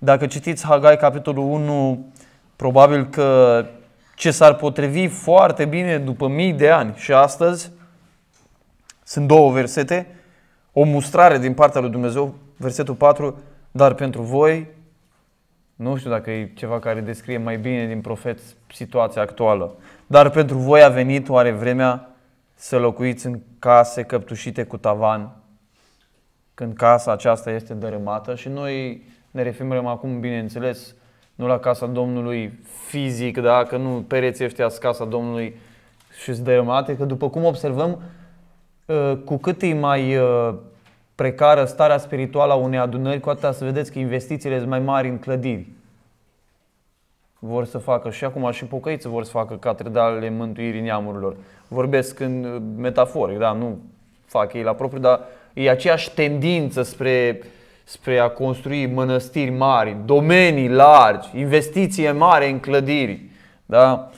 Dacă citiți Hagai, capitolul 1, probabil că ce s-ar potrivi foarte bine după mii de ani și astăzi sunt două versete, o mustrare din partea lui Dumnezeu, versetul 4, dar pentru voi, nu știu dacă e ceva care descrie mai bine din profeți situația actuală, dar pentru voi a venit oare vremea să locuiți în case căptușite cu tavan, când casa aceasta este dărâmată. Și noi ne referim acum, bineînțeles, nu la casa Domnului fizic, da? Că nu pereții ăștia sunt casa Domnului și sunt dărâmate, că după cum observăm, cu cât e mai precară starea spirituală a unei adunări, cu atâta să vedeți că investițiile sunt mai mari în clădiri. Vor să facă și acum și pocăiți vor să facă catedralele mântuirii neamurilor. Vorbesc în metaforic, da? Nu fac ei la propriu, dar e aceeași tendință spre a construi mănăstiri mari, domenii largi, investiție mare în clădiri. Da?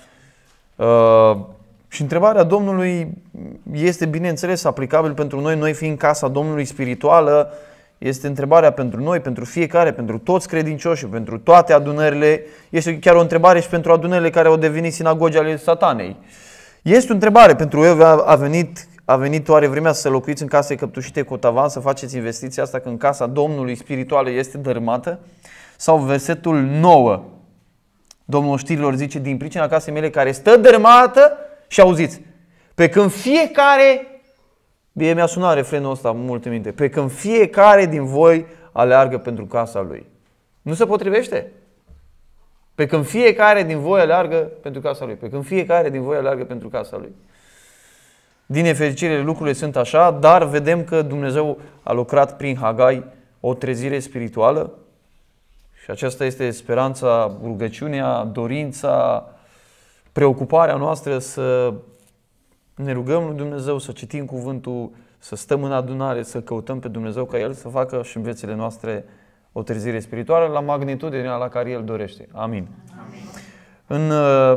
Și întrebarea Domnului este, bineînțeles, aplicabil pentru noi fiind casa Domnului spirituală. Este întrebarea pentru noi, pentru fiecare, pentru toți credincioșii, pentru toate adunările. Este chiar o întrebare și pentru adunările care au devenit sinagogi ale Satanei. Este o întrebare pentru voi, a venit oare vremea să locuiți în case căptușite cu tavan, să faceți investiția asta când casa Domnului spirituală este dărâmată? Sau versetul 9, Domnul oștirilor zice, din pricina casei mele care stă dărâmată, și auziți, pe când fiecare, mie mi-a sunat refrenul ăsta multe minte, pe când fiecare din voi aleargă pentru casa lui. Nu se potrivește? Pe când fiecare din voi aleargă pentru casa lui. Pe când fiecare din voi aleargă pentru casa lui. Din nefericire lucrurile sunt așa, dar vedem că Dumnezeu a lucrat prin Hagai o trezire spirituală și aceasta este speranța, rugăciunea, dorința, preocuparea noastră să ne rugăm lui Dumnezeu, să citim cuvântul, să stăm în adunare, să căutăm pe Dumnezeu ca El să facă și în viețile noastre o trezire spirituală la magnitudinea la care El dorește. Amin. Amin.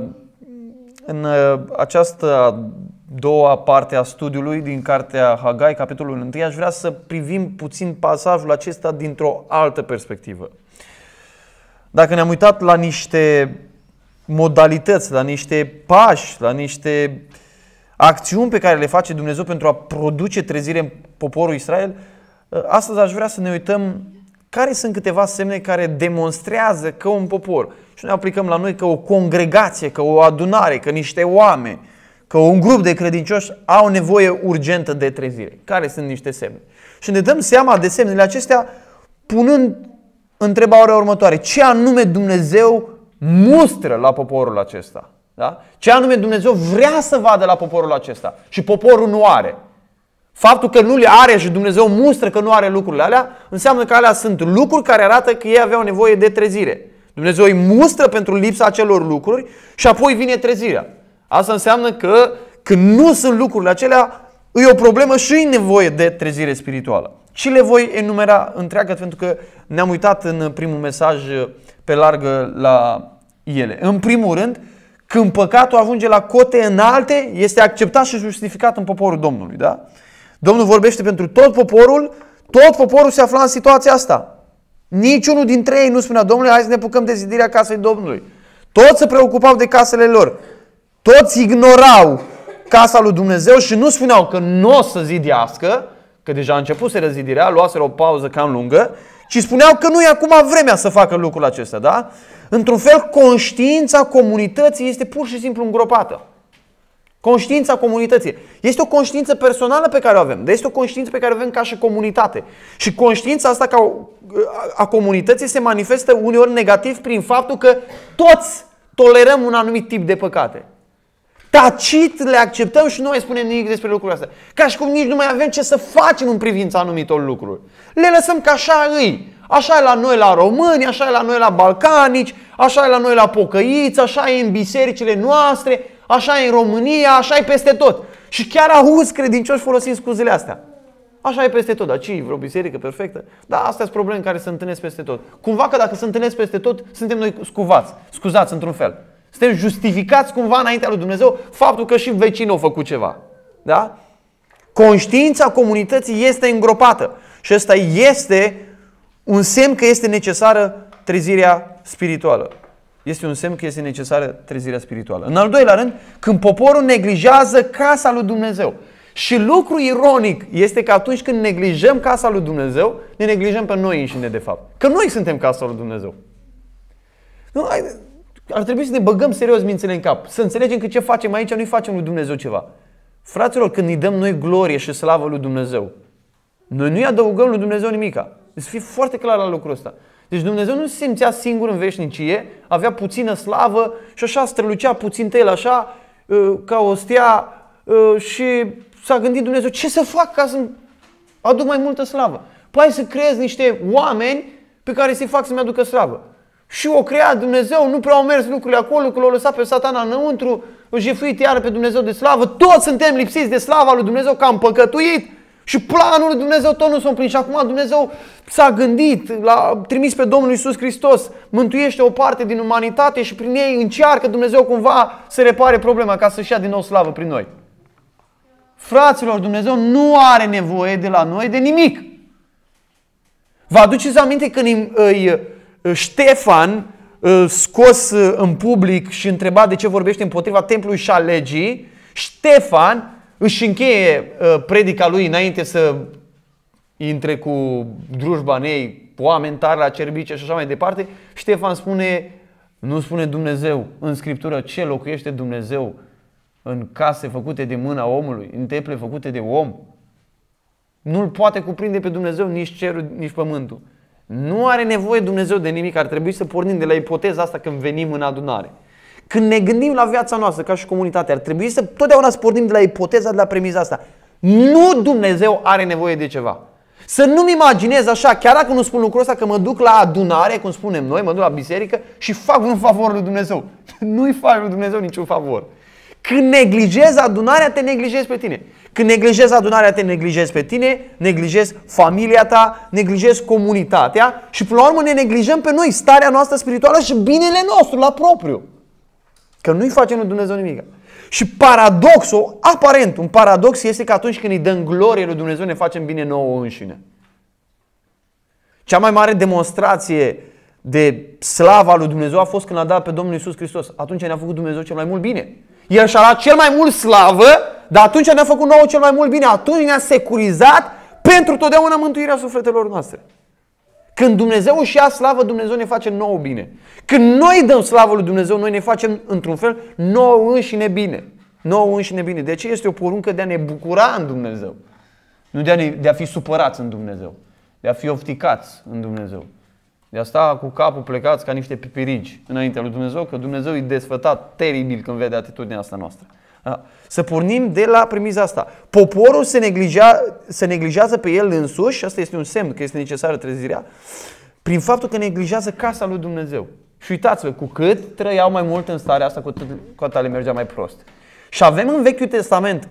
În această a doua parte a studiului din cartea Hagai, capitolul 1, aș vrea să privim puțin pasajul acesta dintr-o altă perspectivă. Dacă ne-am uitat la niște modalități, la niște pași, la niște acțiuni pe care le face Dumnezeu pentru a produce trezire în poporul Israel, astăzi aș vrea să ne uităm care sunt câteva semne care demonstrează că un popor, și noi aplicăm la noi că o congregație, că o adunare, că niște oameni, că un grup de credincioși au nevoie urgentă de trezire. Care sunt niște semne? Și ne dăm seama de semnele acestea punând întrebarea următoare. Ce anume Dumnezeu mustră la poporul acesta? Da? Ce anume Dumnezeu vrea să vadă la poporul acesta și poporul nu are? Faptul că nu le are și Dumnezeu mustră că nu are lucrurile alea, înseamnă că alea sunt lucruri care arată că ei aveau nevoie de trezire. Dumnezeu îi mustră pentru lipsa acelor lucruri și apoi vine trezirea. Asta înseamnă că când nu sunt lucrurile acelea, e o problemă și e nevoie de trezire spirituală. Și le voi enumera întreagă pentru că ne-am uitat în primul mesaj pe largă la ele. În primul rând, când păcatul ajunge la cote înalte, este acceptat și justificat în poporul Domnului. Da? Domnul vorbește pentru tot poporul se afla în situația asta. Niciunul dintre ei nu spunea, Domnule, hai să ne apucăm de zidirea casei Domnului. Toți se preocupau de casele lor. Toți ignorau casa lui Dumnezeu și nu spuneau că nu o să zidească, că deja a început să rezidirea, luaseră o pauză cam lungă, ci spuneau că nu e acum vremea să facă lucrul acesta. Da? Într-un fel, conștiința comunității este pur și simplu îngropată. Conștiința comunității. Este o conștiință personală pe care o avem, dar este o conștiință pe care o avem ca și comunitate. Și conștiința asta a comunității se manifestă uneori negativ prin faptul că toți tolerăm un anumit tip de păcate. Tacit le acceptăm și nu mai spunem nimic despre lucrurile astea. Ca și cum nici nu mai avem ce să facem în privința anumitor lucruri. Le lăsăm ca așa îi. Așa e la noi la români, așa e la noi la balcanici, așa e la noi la pocăiți, așa e în bisericile noastre, așa e în România, așa e peste tot. Și chiar auzi credincioși folosind scuzele astea. Așa e peste tot, dar ce e vreo biserică perfectă? Da, astea sunt probleme care se întâlnesc peste tot. Cumva că dacă se întâlnesc peste tot, suntem noi scuzați într-un fel. Suntem justificați cumva înaintea lui Dumnezeu faptul că și vecinul a făcut ceva. Da? Conștiința comunității este îngropată. Și ăsta este un semn că este necesară trezirea spirituală. Este un semn că este necesară trezirea spirituală. În al doilea rând, când poporul neglijează casa lui Dumnezeu. Și lucru ironic este că atunci când neglijăm casa lui Dumnezeu, ne neglijăm pe noi înșine de fapt. Că noi suntem casa lui Dumnezeu. Nu, ar trebui să ne băgăm serios mințile în cap. Să înțelegem că ce facem aici nu-i facem lui Dumnezeu ceva. Fraților, când îi dăm noi glorie și slavă lui Dumnezeu, noi nu-i adăugăm lui Dumnezeu nimica. Să fie foarte clar la lucrul ăsta. Deci Dumnezeu nu se simțea singur în veșnicie, avea puțină slavă și așa strălucea puțin el așa, ca o stea și s-a gândit Dumnezeu, ce să fac ca să aduc mai multă slavă? Păi să creez niște oameni pe care să-i fac să-mi aducă slavă. Și o creat Dumnezeu, nu prea au mers lucrurile acolo, că l-au lăsat pe Satana înăuntru, o jefuit iară pe Dumnezeu de slavă, toți suntem lipsiți de slava lui Dumnezeu că am păcătuit. Și planul lui Dumnezeu tot nu s-a împlinit. Și acum Dumnezeu s-a gândit, l-a trimis pe Domnul Iisus Hristos, mântuiește o parte din umanitate și prin ei încearcă Dumnezeu cumva să repare problema ca să-și ia din nou slavă prin noi. Fraților, Dumnezeu nu are nevoie de la noi de nimic. Vă aduceți aminte când Ștefan scos în public și întreba de ce vorbește împotriva templului și a legii, Ștefan își încheie predica lui înainte să intre cu drujba în ei, oameni tari la cerbice și așa mai departe. Ștefan spune, nu spune Dumnezeu în Scriptură ce locuiește Dumnezeu în case făcute de mâna omului, în temple făcute de om. Nu-l poate cuprinde pe Dumnezeu nici cerul, nici pământul. Nu are nevoie Dumnezeu de nimic. Ar trebui să pornim de la ipoteza asta când venim în adunare. Când ne gândim la viața noastră ca și comunitate, ar trebui să totdeauna să pornim de la ipoteza, de la premiza asta. Nu Dumnezeu are nevoie de ceva. Să nu-mi imaginez așa, chiar dacă nu spun lucrul ăsta, că mă duc la adunare, cum spunem noi, mă duc la biserică și fac un favor lui Dumnezeu. Nu-i faci lui Dumnezeu niciun favor. Când neglijezi adunarea, te neglijezi pe tine. Când neglijezi adunarea, te neglijezi pe tine, neglijezi familia ta, neglijezi comunitatea și până la urmă ne neglijăm pe noi, starea noastră spirituală și binele nostru la propriu. Că nu-i facem lui Dumnezeu nimic. Și paradoxul, aparent, un paradox este că atunci când îi dăm glorie lui Dumnezeu ne facem bine nouă înșine. Cea mai mare demonstrație de slava lui Dumnezeu a fost când a dat pe Domnul Iisus Hristos. Atunci ne-a făcut Dumnezeu cel mai mult bine. El și-a dat cel mai mult slavă, dar atunci ne-a făcut nouă cel mai mult bine. Atunci ne-a securizat pentru totdeauna mântuirea sufletelor noastre. Când Dumnezeu își ia slavă, Dumnezeu ne face nouă bine. Când noi dăm slavă lui Dumnezeu, noi ne facem într-un fel nouă înșine bine. Nouă înșine bine. De aceea este o poruncă de a ne bucura în Dumnezeu. Nu de a fi supărați în Dumnezeu. De a fi ofticați în Dumnezeu. De a sta cu capul plecați ca niște pipirigi înaintea lui Dumnezeu, că Dumnezeu e desfătat teribil când vede atitudinea asta noastră. Da? Să pornim de la premiza asta. Poporul se neglijează pe el însuși, și asta este un semn că este necesară trezirea, prin faptul că neglijează casa lui Dumnezeu. Și uitați-vă, cu cât trăiau mai mult în starea asta, cu atât le mergea mai prost. Și avem în Vechiul Testament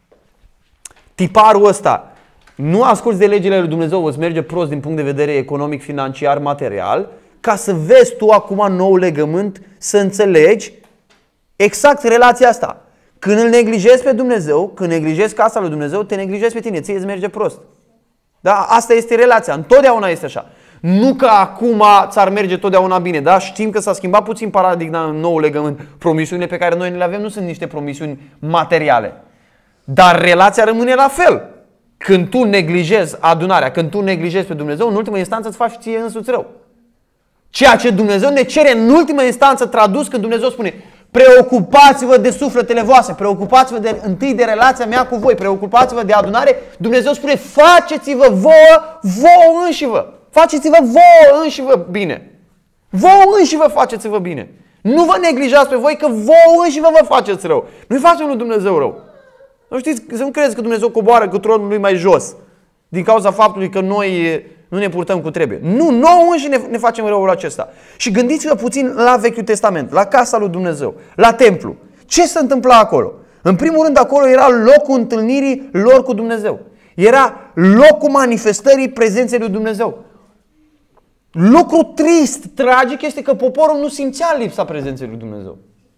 tiparul ăsta. Nu asculți de legile lui Dumnezeu, îți merge prost din punct de vedere economic, financiar, material, ca să vezi tu acum nou legământ, să înțelegi exact relația asta. Când îl neglijezi pe Dumnezeu, când neglijezi casa lui Dumnezeu, te neglijezi pe tine, ție îți merge prost. Da? Asta este relația, întotdeauna este așa. Nu că acum ți-ar merge totdeauna bine, da? Știm că s-a schimbat puțin paradigma în nou legământ. Promisiunile pe care noi le avem nu sunt niște promisiuni materiale. Dar relația rămâne la fel. Când tu neglijezi adunarea, când tu neglijezi pe Dumnezeu, în ultima instanță îți faci ție însuți rău. Ceea ce Dumnezeu ne cere în ultima instanță tradus când Dumnezeu spune: preocupați-vă de sufletele voastre, preocupați-vă întâi de relația mea cu voi, preocupați-vă de adunare. Dumnezeu spune: faceți-vă vouă înșivă. Faceți-vă vouă înșivă bine. Vouă înșivă faceți-vă bine. Nu vă neglijați pe voi că vouă înșivă vă faceți rău. Nu-i facem lui Dumnezeu rău. Nu știți, să nu credeți că Dumnezeu coboară cu tronul lui mai jos din cauza faptului că noi nu ne purtăm cum trebuie. Nu, nouă înși ne facem răul acesta. Și gândiți-vă puțin la Vechiul Testament, la casa lui Dumnezeu, la templu. Ce se întâmpla acolo? În primul rând, acolo era locul întâlnirii lor cu Dumnezeu. Era locul manifestării prezenței lui Dumnezeu. Lucru trist, tragic, este că poporul nu simțea lipsa prezenței lui Dumnezeu.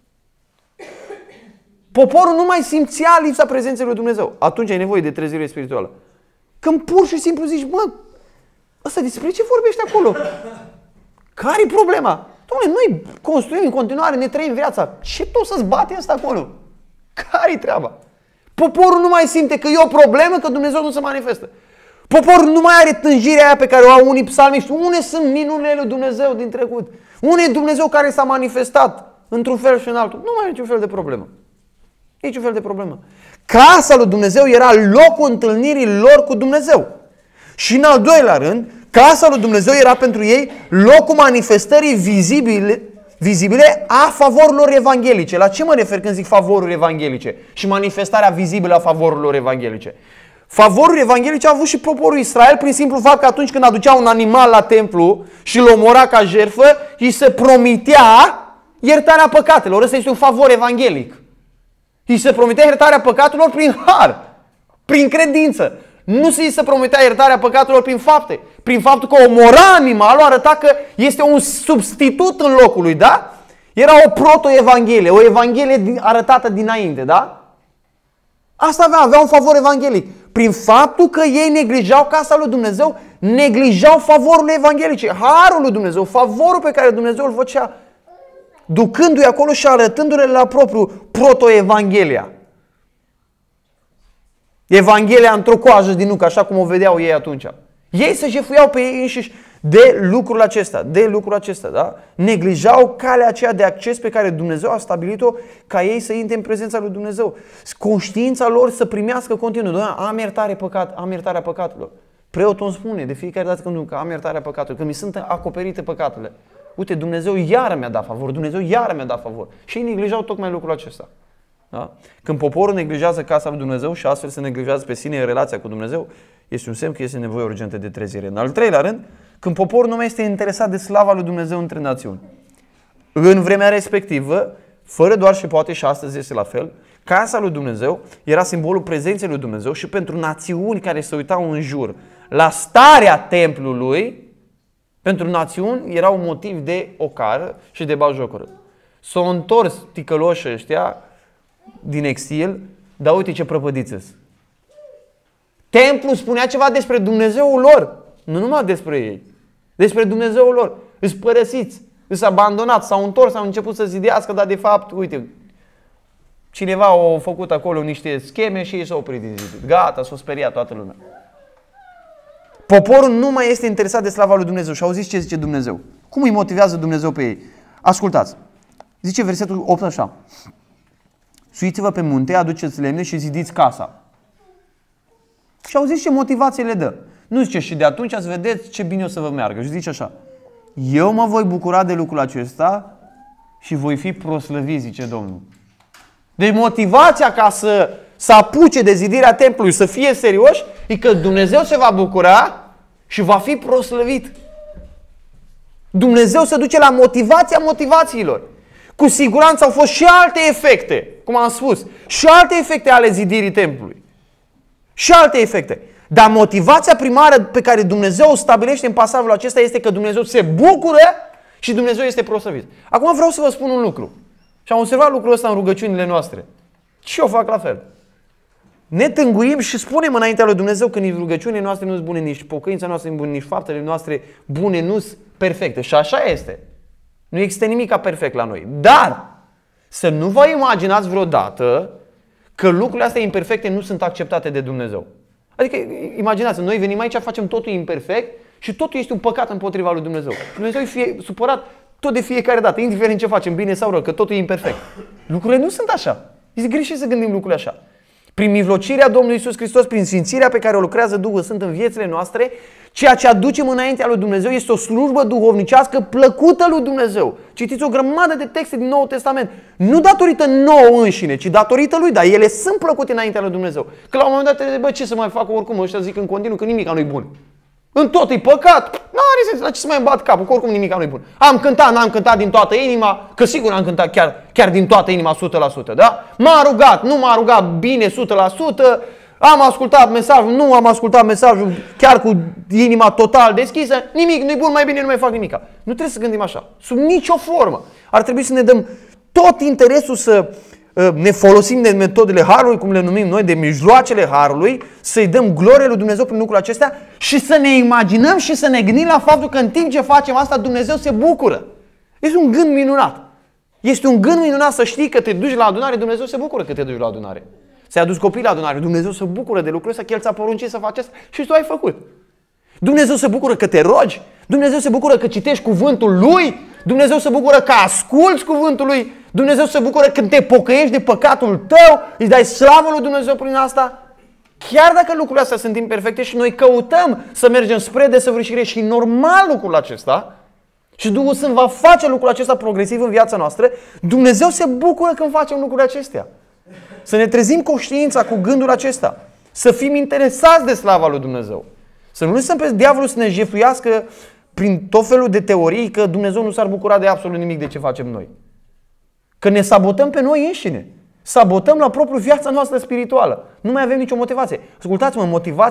Poporul nu mai simțea lipsa prezenței lui Dumnezeu. Atunci ai nevoie de trezire spirituală. Când pur și simplu zici: mă, ăsta despre ce vorbește acolo? Care-i problema? Dom'le, noi construim în continuare, ne trăim viața. Ce tu să-ți bate ăsta acolo? Care-i treaba? Poporul nu mai simte că e o problemă, că Dumnezeu nu se manifestă. Poporul nu mai are tânjirea aia pe care o au unii psalmiști. Unde sunt minunile lui Dumnezeu din trecut? Unde e Dumnezeu care s-a manifestat într-un fel și în altul? Nu mai e niciun fel de problemă. Niciun fel de problemă. Casa lui Dumnezeu era locul întâlnirii lor cu Dumnezeu. Și în al doilea rând, casa lui Dumnezeu era pentru ei locul manifestării vizibile a favorurilor evanghelice. La ce mă refer când zic favoruri evanghelice și manifestarea vizibilă a favorurilor evanghelice? Favoruri evanghelice a avut și poporul Israel prin simplu fapt că atunci când aducea un animal la templu și îl omora ca jertfă, îi se promitea iertarea păcatelor. Ăsta este un favor evanghelic. Îi se promitea iertarea păcatelor prin har, prin credință. Nu se promitea iertarea păcatelor prin fapte. Prin faptul că omora animalul arăta că este un substitut în locul lui, da? Era o proto-evanghelie, o evanghelie arătată dinainte, da? Asta avea un favor evanghelic. Prin faptul că ei neglijau casa lui Dumnezeu, neglijau favorurile evanghelice, harul lui Dumnezeu, favorul pe care Dumnezeu îl făcea, ducându-i acolo și arătându-le la propriu proto-evanghelia. Evanghelia într-o coajă din nucă, așa cum o vedeau ei atunci. Ei se jefuiau pe ei înșiși de lucrul acesta, da? Neglijau calea aceea de acces pe care Dumnezeu a stabilit-o ca ei să intre în prezența lui Dumnezeu. Conștiința lor să primească continuu. Am iertarea păcatelor. Preotul îmi spune de fiecare dată când am iertarea păcatelor, că mi sunt acoperite păcatele. Uite, Dumnezeu iară mi-a dat favor. Și ei neglijau tocmai lucrul acesta. Da? Când poporul neglijează casa lui Dumnezeu și astfel se neglijează pe sine în relația cu Dumnezeu, este un semn că este nevoie urgentă de trezire. În al treilea rând, când poporul nu mai este interesat de slava lui Dumnezeu între națiuni. În vremea respectivă, fără doar și poate și astăzi este la fel, casa lui Dumnezeu era simbolul prezenței lui Dumnezeu și pentru națiuni care se uitau în jur la starea templului, pentru națiuni era un motiv de ocară și de batjocură. S-au întors ticăloșii ăștia din exil, dar uite ce prăpădiți-s. Templul spunea ceva despre Dumnezeul lor, nu numai despre ei, despre Dumnezeul lor. Îs părăsiți, îs abandonați, s-au întors, au început să zidească, dar de fapt, uite, cineva a făcut acolo niște scheme și ei s-au oprit din zid. Gata, s-a speriat toată lumea. Poporul nu mai este interesat de slava lui Dumnezeu și auziți ce zice Dumnezeu. Cum îi motivează Dumnezeu pe ei? Ascultați. Zice versetul 8 așa. Suiți-vă pe munte, aduceți lemne și zidiți casa. Și auziți ce motivație le dă. Nu zice și de atunci ați vedeți ce bine o să vă meargă. Și zice așa. Eu mă voi bucura de lucrul acesta și voi fi proslăvit, zice Domnul. Deci motivația ca să apuce de zidirea templului, să fie serioși, e că Dumnezeu se va bucura și va fi proslăvit. Dumnezeu se duce la motivația motivațiilor. Cu siguranță au fost și alte efecte, cum am spus, și alte efecte ale zidirii templului. Și alte efecte. Dar motivația primară pe care Dumnezeu o stabilește în pasajul acesta este că Dumnezeu se bucură și Dumnezeu este proslăvit. Acum vreau să vă spun un lucru. Și am observat lucrul ăsta în rugăciunile noastre. Și eu fac la fel. Ne tânguim și spunem înaintea lui Dumnezeu că nici rugăciunile noastre nu sunt bune, nici pocăința noastră nu sunt bune, nici faptele noastre bune nu sunt perfecte. Și așa este. Nu există nimic perfect la noi. Dar să nu vă imaginați vreodată că lucrurile astea imperfecte nu sunt acceptate de Dumnezeu. Adică, imaginați, noi venim aici, facem totul imperfect și totul este un păcat împotriva lui Dumnezeu. Dumnezeu e supărat tot de fiecare dată, indiferent ce facem, bine sau rău, că totul e imperfect. Lucrurile nu sunt așa. Este greșit să gândim lucrurile așa. Prin mijlocirea Domnului Iisus Hristos, prin sfințirea pe care o lucrează Duhul Sfânt în viețile noastre, ceea ce aducem înaintea lui Dumnezeu este o slujbă duhovnicească plăcută lui Dumnezeu. Citiți o grămadă de texte din Noul Testament. Nu datorită nouă înșine, ci datorită lui, dar ele sunt plăcute înaintea lui Dumnezeu. Că la un moment dat, bă, ce să mai fac oricum, ăștia zic în continuu că nimica nu-i bun. În tot e păcat, n-are sens, la ce să mai bat capul, că oricum nimica nu-i bun. Am cântat, n-am cântat din toată inima, că sigur am cântat chiar din toată inima 100%, da? M-a rugat, nu m-a rugat bine 100%, am ascultat mesajul, nu am ascultat mesajul chiar cu inima total deschisă, nimic nu-i bun, mai bine nu mai fac nimica. Nu trebuie să gândim așa, sub nicio formă. Ar trebui să ne dăm tot interesul să ne folosim de metodele Harului, cum le numim noi, de mijloacele Harului, să-i dăm glorie lui Dumnezeu prin lucrul acestea și să ne imaginăm și să ne gândim la faptul că în timp ce facem asta, Dumnezeu se bucură. Este un gând minunat. Este un gând minunat să știi că te duci la adunare, Dumnezeu se bucură că te duci la adunare. Ți-ai adus copiii la adunare, Dumnezeu se bucură de lucrul ăsta, că El ți-a poruncit să faci asta și tu ai făcut. Dumnezeu se bucură că te rogi, Dumnezeu se bucură că citești cuvântul Lui, Dumnezeu se bucură că asculți cuvântul Lui, Dumnezeu se bucură când te pocăiești de păcatul tău, îi dai slavă lui Dumnezeu prin asta. Chiar dacă lucrurile astea sunt imperfecte și noi căutăm să mergem spre desăvârșire și normal lucrul acesta, și Duhul Sfânt va face lucrul acesta progresiv în viața noastră, Dumnezeu se bucură când facem lucrurile acestea. Să ne trezim conștiința cu gândul acesta. Să fim interesați de slava lui Dumnezeu. Să nu lăsăm pe diavolul să ne jefuiască prin tot felul de teorii că Dumnezeu nu s-ar bucura de absolut nimic de ce facem noi. Că ne sabotăm pe noi înșine. Sabotăm la propriu viața noastră spirituală. Nu mai avem nicio motivație. Ascultați-mă,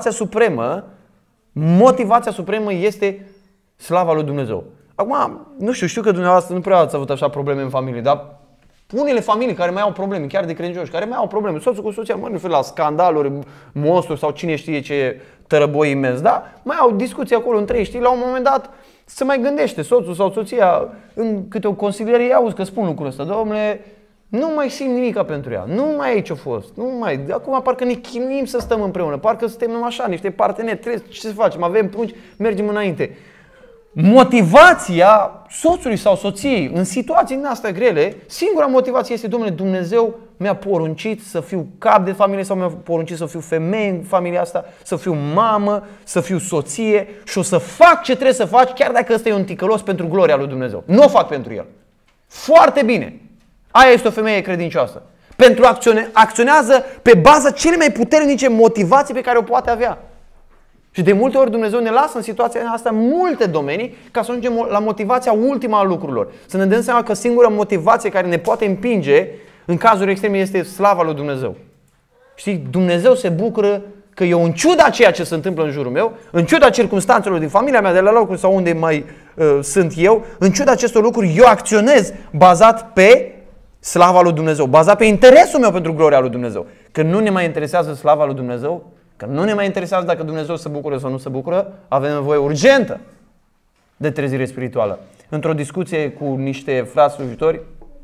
motivația supremă este slava lui Dumnezeu. Acum, nu știu că dumneavoastră nu prea ați avut așa probleme în familie, dar unele familii care mai au probleme, chiar de credincioși, care mai au probleme, soțul cu soția, nu știu, la scandaluri, monstru sau cine știe ce tărăboi imens, da? Mai au discuții acolo între ei, știi, la un moment dat se mai gândește soțul sau soția în câte o consiliere, auzi că spun lucrul ăsta, domnule, nu mai simt nimica pentru ea, nu mai e ce-a fost, acum parcă ne chinuim să stăm împreună, parcă suntem așa, niște parteneri, trebuie, ce să facem, avem prunci, mergem înainte. Motivația soțului sau soției în situații din astea grele, singura motivație este, domnule, Dumnezeu mi-a poruncit să fiu cap de familie sau mi-a poruncit să fiu femeie în familia asta, să fiu mamă, să fiu soție și o să fac ce trebuie să faci, chiar dacă ăsta e un ticălos, pentru gloria lui Dumnezeu. Nu o fac pentru el. Foarte bine. Aia este o femeie credincioasă. Pentru acționează pe baza cele mai puternice motivații pe care o poate avea. Și de multe ori Dumnezeu ne lasă în situația asta multe domenii ca să ajungem la motivația ultimă a lucrurilor. Să ne dăm seama că singura motivație care ne poate împinge în cazuri extreme este slava lui Dumnezeu. Știi, Dumnezeu se bucură că eu, în ciuda ceea ce se întâmplă în jurul meu, în ciuda circumstanțelor din familia mea, de la locul sau unde mai sunt eu, în ciuda acestor lucruri, eu acționez bazat pe slava lui Dumnezeu, bazat pe interesul meu pentru gloria lui Dumnezeu. Că nu ne mai interesează slava lui Dumnezeu, că nu ne mai interesează dacă Dumnezeu se bucură sau nu se bucură, avem nevoie urgentă de trezire spirituală. Într-o discuție cu niște frați slujitori,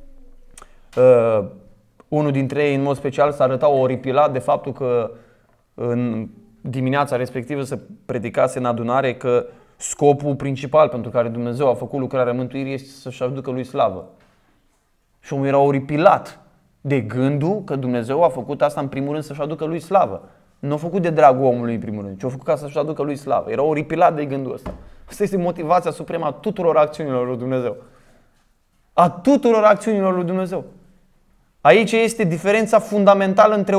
unul dintre ei, în mod special, s-a arătat oripilat de faptul că în dimineața respectivă se predicase în adunare că scopul principal pentru care Dumnezeu a făcut lucrarea mântuirii este să-și aducă lui slavă. Și omul era oripilat de gândul că Dumnezeu a făcut asta în primul rând să-și aducă lui slavă. Nu a făcut de dragul omului în primul rând, ci a făcut ca să-și aducă lui slavă. Era oripilat de gândul ăsta. Asta este motivația supremă a tuturor acțiunilor lui Dumnezeu. A tuturor acțiunilor lui Dumnezeu. Aici este diferența fundamentală între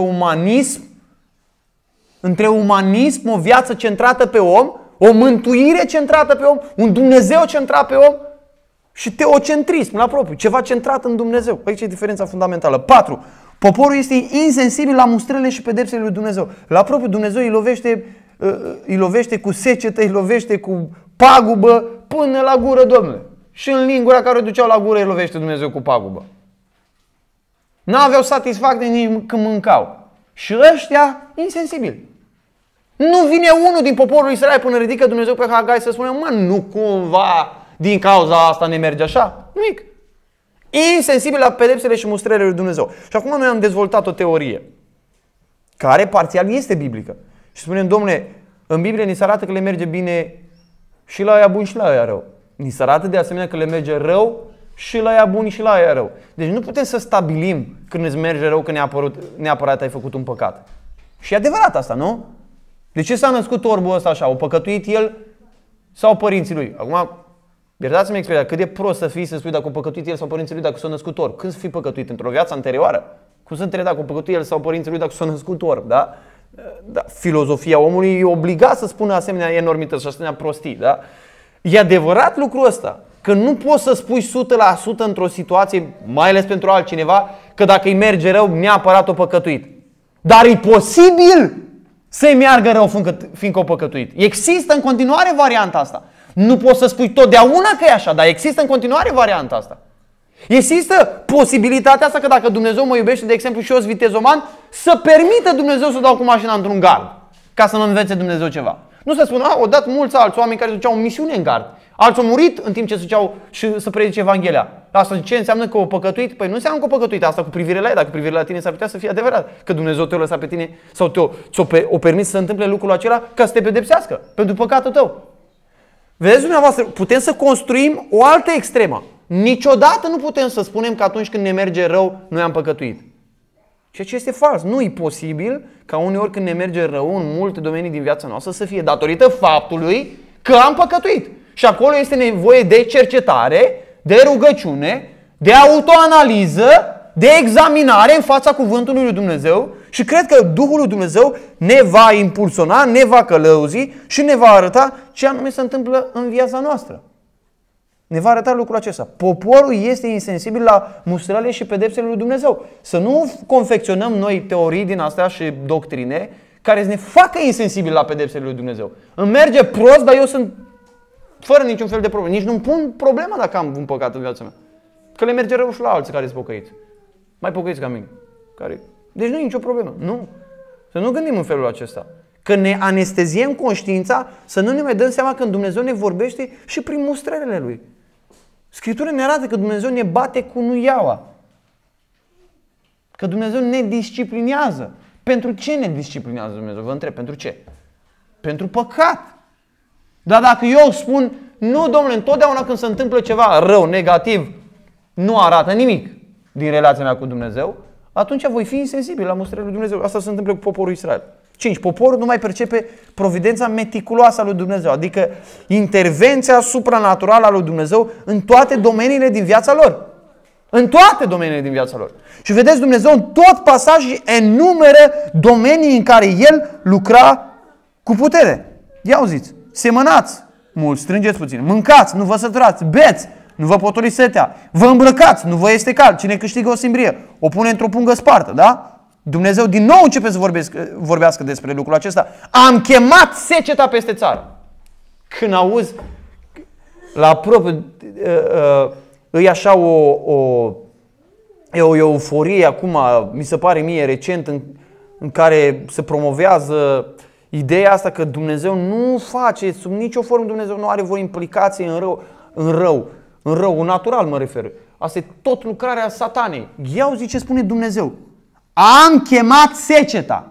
umanism, o viață centrată pe om, o mântuire centrată pe om, un Dumnezeu centrat pe om și teocentrism la propriu, ceva centrat în Dumnezeu. Aici e diferența fundamentală. 4. Poporul este insensibil la mustrările și pedepsele lui Dumnezeu. La propriu Dumnezeu îi lovește cu secetă, îi lovește cu pagubă până la gură, Domnule. Și în lingura care o duceau la gură îi lovește Dumnezeu cu pagubă. N-aveau satisfacție nici când mâncau. Și ăștia insensibili. Nu vine unul din poporul Israel până ridică Dumnezeu pe Hagai să spună, nu cumva din cauza asta ne merge așa? Nimic. Insensibil la pedepsele și mustrările lui Dumnezeu. Și acum noi am dezvoltat o teorie care parțial este biblică. Și spunem, domnule, în Biblie ni se arată că le merge bine și la aia bun și la aia rău. Ni se arată de asemenea că le merge rău și la aia bun și la aia rău. Deci nu putem să stabilim când îți merge rău că neapărat ai făcut un păcat. Și e adevărat asta, nu? De ce s-a născut orbul ăsta așa? O păcătuit el sau părinții lui? Acum, iertați-mi expresia, cât de prost să fii să spui dacă a păcătuit el sau părinții lui dacă s-a născut orb. Când să fii păcătuit? Într-o viață anterioară? Cum să întrebe dacă a păcătuit el sau părinții lui dacă s-a născut orb? Da? Da, filozofia omului e obligat să spună asemenea enormități și asemenea prostii. Da? E adevărat lucrul ăsta, că nu poți să spui 100% într-o situație, mai ales pentru altcineva, că dacă îi merge rău, neapărat o păcătuit. Dar e posibil să-i meargă rău fiindcă o păcătuit. Există în continuare varianta asta. Nu poți să spui totdeauna că e așa, dar există în continuare varianta asta. Există posibilitatea asta că dacă Dumnezeu mă iubește, de exemplu, și eu sunt vitezoman, să permită Dumnezeu să dau cu mașina într-un gard, ca să mă învețe Dumnezeu ceva. Nu să spun, au dat mulți alți oameni care duceau o misiune în gard. Alții au murit în timp ce duceau și să predice Evanghelia. Asta ce înseamnă că o păcătuit? Păi nu înseamnă că o păcătuit, asta cu privire la ea, dacă cu privire la tine s-ar putea să fie adevărat. Că Dumnezeu te-o lăsat pe tine sau o permis să se întâmple lucrul acela ca să te pedepsească pentru păcatul tău. Vedeți dumneavoastră, putem să construim o altă extremă. Niciodată nu putem să spunem că atunci când ne merge rău, noi am păcătuit. Ceea ce este fals. Nu e posibil ca uneori când ne merge rău în multe domenii din viața noastră să fie datorită faptului că am păcătuit. Și acolo este nevoie de cercetare, de rugăciune, de autoanaliză, de examinare în fața cuvântului lui Dumnezeu și cred că Duhul lui Dumnezeu ne va impulsiona, ne va călăuzi și ne va arăta ce anume se întâmplă în viața noastră. Ne va arăta lucrul acesta. Poporul este insensibil la mustrările și pedepsele lui Dumnezeu. Să nu confecționăm noi teorii din astea și doctrine care să ne facă insensibili la pedepsele lui Dumnezeu. Îmi merge prost, dar eu sunt fără niciun fel de problemă. Nici nu-mi pun problema dacă am un păcat în viața mea. Că le merge rău și la alții care sunt pocăiți. Mai pocăiți ca mine. Deci nu e nicio problemă. Nu. Să nu gândim în felul acesta. Că ne anesteziem conștiința să nu ne mai dăm seama că Dumnezeu ne vorbește și prin mustrările Lui. Scriptura ne arată că Dumnezeu ne bate cu nuiaua. Că Dumnezeu ne disciplinează. Pentru ce ne disciplinează Dumnezeu? Vă întreb, pentru ce? Pentru păcat. Dar dacă eu spun, nu domnule, întotdeauna când se întâmplă ceva rău, negativ, nu arată nimic din relația mea cu Dumnezeu, atunci voi fi insensibil la mustrările lui Dumnezeu. Asta se întâmplă cu poporul Israel. 5. Poporul nu mai percepe providența meticuloasă a lui Dumnezeu, adică intervenția supranaturală a lui Dumnezeu în toate domeniile din viața lor. În toate domeniile din viața lor. Și vedeți, Dumnezeu în tot pasajul enumeră domenii în care El lucra cu putere. Ia auziți, semănați mult, strângeți puțin, mâncați, nu vă săturați, beți, nu vă potoli setea, vă îmbrăcați, nu vă este cald, cine câștigă o simbrie, o pune într-o pungă spartă, da? Dumnezeu din nou începe să vorbească despre lucrul acesta. Am chemat seceta peste țară. Când auzi la propriu, e așa o euforie acum, mi se pare mie recent, în care se promovează ideea asta că Dumnezeu nu face, sub nicio formă Dumnezeu nu are vreo implicație în rău natural mă refer. Asta e tot lucrarea satanei. Ia auzi ce spune Dumnezeu. Am chemat seceta.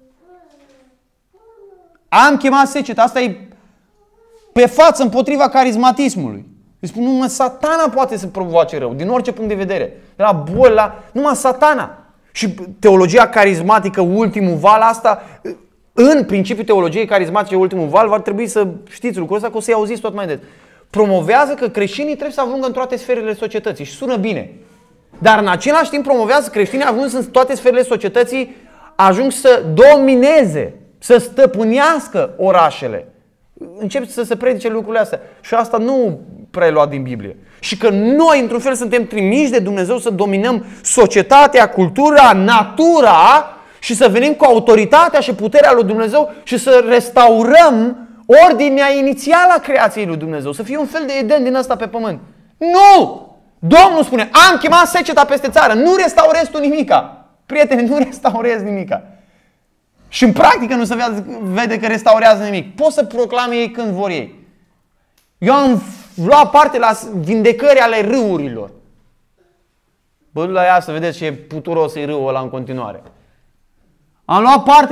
Am chemat seceta. Asta e pe față împotriva carismatismului. Îi spun, numai satana poate să provoace rău, din orice punct de vedere. De la boli, numai satana. Și teologia carismatică, ultimul val, asta, în principiu teologiei carismatice, ultimul val, va trebui să știți lucrul ăsta, că o să-i auziți tot mai des. Promovează că creștinii trebuie să ajungă în toate sferele societății și sună bine. Dar în același timp promovează creștinii ajung în toate sferele societății, ajung să domineze, să stăpânească orașele. Încep să se predice lucrurile astea. Și asta nu prea e luat din Biblie. Și că noi, într-un fel, suntem trimiși de Dumnezeu să dominăm societatea, cultura, natura și să venim cu autoritatea și puterea lui Dumnezeu și să restaurăm ordinea inițială a creației lui Dumnezeu. Să fie un fel de Eden din ăsta pe pământ. Nu! Domnul spune, am chemat seceta peste țară, nu restaurezi tu nimica. Prieteni, nu restaurezi nimica. Și în practică nu se vede că restaurează nimic. Pot să proclame ei când vor ei. Eu am luat parte la vindecări ale râurilor. Bă, la ea să vedeți ce puturos e râul ăla în continuare. Am luat parte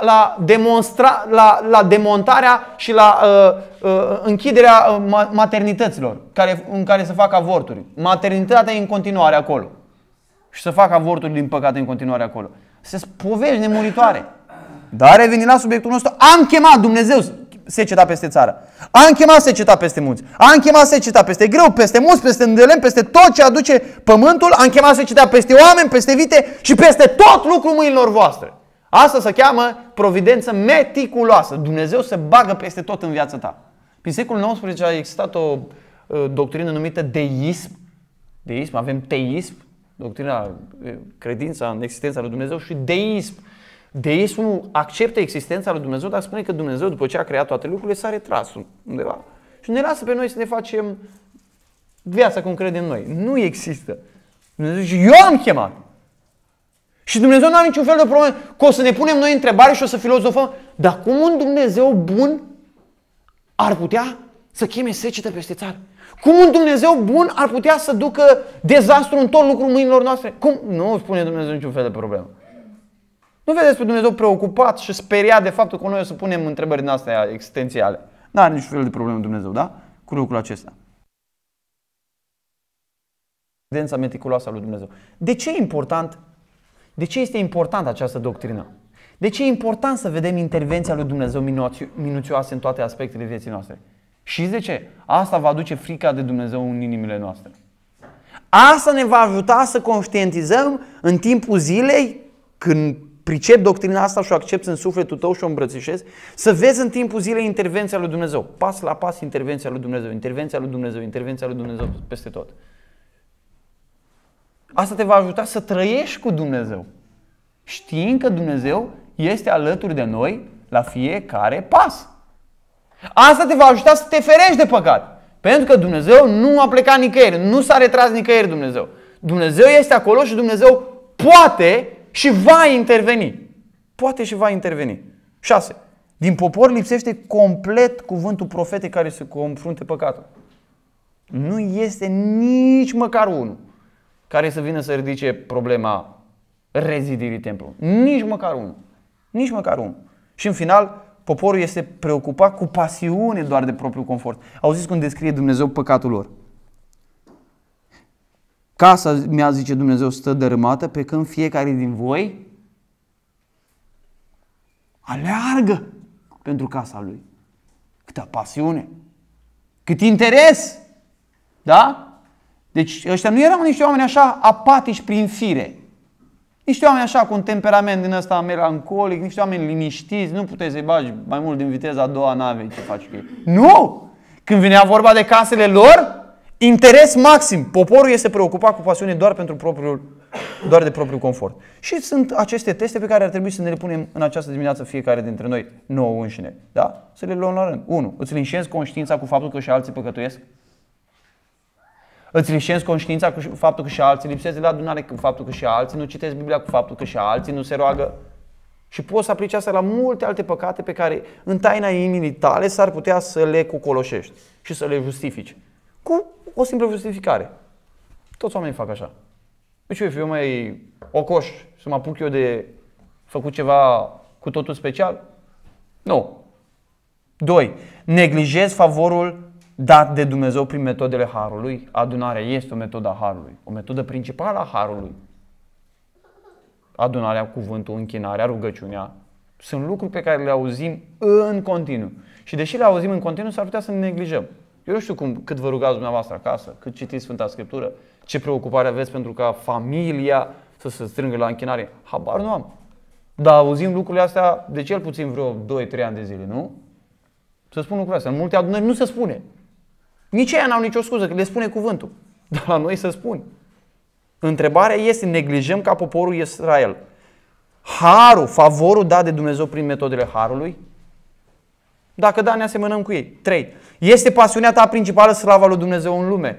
la demontarea și la închiderea maternităților în care se fac avorturi. Maternitatea e în continuare acolo. Și se fac avorturi din păcate în continuare acolo. Se povești nemuritoare. Dar revenind la subiectul nostru, am chemat Dumnezeu seceta peste țară. Am chemat seceta peste munți. Am chemat seceta peste grâu, peste munți, peste îndelem, peste tot ce aduce pământul. Am chemat seceta peste oameni, peste vite și peste tot lucrul mâinilor voastre. Asta se cheamă providență meticuloasă. Dumnezeu se bagă peste tot în viața ta. Prin secolul XIX a existat o doctrină numită deism. Deism, avem teism, doctrina, credința în existența lui Dumnezeu, și deism. Deismul acceptă existența lui Dumnezeu, dar spune că Dumnezeu, după ce a creat toate lucrurile, s-a retras undeva. Și ne lasă pe noi să ne facem viața cum credem noi. Nu există. Dumnezeu zice, eu am chemat. Și Dumnezeu nu are niciun fel de problemă că o să ne punem noi întrebare și o să filozofăm. Dar cum un Dumnezeu bun ar putea să cheme secetă peste țară? Cum un Dumnezeu bun ar putea să ducă dezastru în tot lucrul mâinilor noastre? Cum? Nu spune Dumnezeu niciun fel de problemă. Nu vedeți pe Dumnezeu preocupat și speriat de faptul că noi o să punem întrebări din astea existențiale. Nu are niciun fel de problemă Dumnezeu, da? Cu lucrul acesta. Evidența meticuloasă a lui Dumnezeu. De ce e important? De ce este importantă această doctrină? De ce e important să vedem intervenția lui Dumnezeu minuțioasă în toate aspectele vieții noastre? Și de ce? Asta va aduce frica de Dumnezeu în inimile noastre. Asta ne va ajuta să conștientizăm în timpul zilei, când pricep doctrina asta și o accepți în sufletul tău și o îmbrățișezi, să vezi în timpul zilei intervenția lui Dumnezeu. Pas la pas intervenția lui Dumnezeu, intervenția lui Dumnezeu, intervenția lui Dumnezeu peste tot. Asta te va ajuta să trăiești cu Dumnezeu, știind că Dumnezeu este alături de noi la fiecare pas. Asta te va ajuta să te ferești de păcat. Pentru că Dumnezeu nu a plecat nicăieri, nu s-a retras nicăieri Dumnezeu. Dumnezeu este acolo și Dumnezeu poate și va interveni. Poate și va interveni. 6. Din popor lipsește complet cuvântul profetic care să confrunte păcatul. Nu este nici măcar unul care să vină să ridice problema rezidirii templului. Nici măcar unul. Nici măcar unul. Și în final, poporul este preocupat cu pasiune doar de propriul confort. Auziți cum descrie Dumnezeu păcatul lor. Casa mea, zice Dumnezeu, stă dărâmată, pe când fiecare din voi aleargă pentru casa lui. Câtă pasiune, cât interes. Da? Deci ăștia nu erau niște oameni așa apatici prin fire. Niște oameni așa cu un temperament din ăsta melancolic, niște oameni liniștiți, nu puteți să-i bagi mai mult din viteza a doua navei ce faci cu ei. Nu! Când venea vorba de casele lor, interes maxim. Poporul este preocupat cu pasiune doar de propriul confort. Și sunt aceste teste pe care ar trebui să ne le punem în această dimineață fiecare dintre noi, nouă înșine. Da? Să le luăm la rând. 1. Îți linșezi conștiința cu faptul că și alții păcătuiesc? Îți linșezi conștiința cu faptul că și alții lipsesc de la adunare, cu faptul că și alții nu citesc Biblia, cu faptul că și alții nu se roagă? Și poți să aplici asta la multe alte păcate pe care în taina inimii tale s-ar putea să le cocoloșești și să le justifici. Cu o simplă justificare. Toți oamenii fac așa. Deci eu mai ocoș să mă apuc eu de făcut ceva cu totul special? Nu. 2. Neglijezi favorul dat de Dumnezeu prin metodele Harului. Adunarea este o metodă a Harului. O metodă principală a Harului. Adunarea, cuvântul, închinarea, rugăciunea. Sunt lucruri pe care le auzim în continuu. Și deși le auzim în continuu, s-ar putea să ne neglijăm. Eu nu știu cât vă rugați dumneavoastră acasă, cât citiți Sfânta Scriptură, ce preocupare aveți pentru ca familia să se strângă la închinare. Habar nu am. Dar auzim lucrurile astea de cel puțin vreo 2-3 ani de zile, nu? Să spun lucrurile astea. În multe adunări nu se spune. Nici ei n-au nicio scuză, că le spune cuvântul. Dar la noi se spune. Întrebarea este, neglijăm ca poporul Israel harul, favorul dat de Dumnezeu prin metodele Harului? Dacă da, ne asemănăm cu ei. 3. Este pasiunea ta principală slava lui Dumnezeu în lume?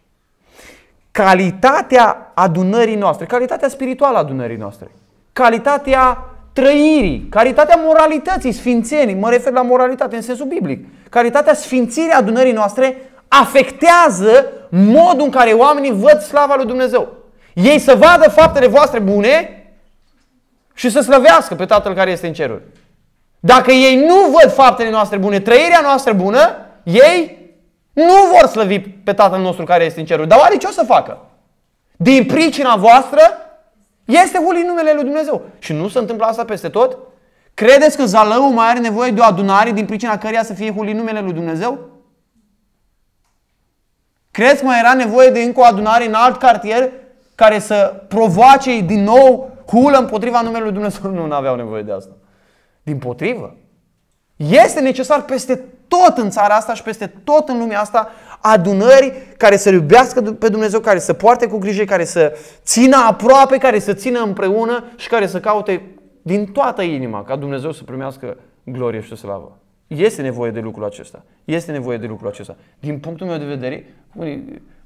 Calitatea adunării noastre, calitatea spirituală a adunării noastre, calitatea trăirii, calitatea moralității, sfințenii, mă refer la moralitate în sensul biblic, calitatea sfințirii adunării noastre afectează modul în care oamenii văd slava lui Dumnezeu. Ei să vadă faptele voastre bune și să slăvească pe Tatăl care este în ceruri. Dacă ei nu văd faptele noastre bune, trăirea noastră bună, ei nu vor slăvi pe Tatăl nostru care este în ceruri. Dar oare ce o să facă? Din pricina voastră este hulit numele lui Dumnezeu. Și nu se întâmplă asta peste tot? Credeți că Zalău mai are nevoie de o adunare din pricina căreia să fie hulit numele lui Dumnezeu? Credeți că mai era nevoie de încă o adunare în alt cartier care să provoace din nou hulă împotriva numelui lui Dumnezeu? Nu aveau nevoie de asta. Dimpotrivă. Este necesar peste tot în țara asta și peste tot în lumea asta adunări care să iubească pe Dumnezeu, care să poarte cu grijă, care să țină aproape, care să țină împreună și care să caute din toată inima ca Dumnezeu să primească glorie și slavă. Este nevoie de lucrul acesta. Este nevoie de lucrul acesta. Din punctul meu de vedere,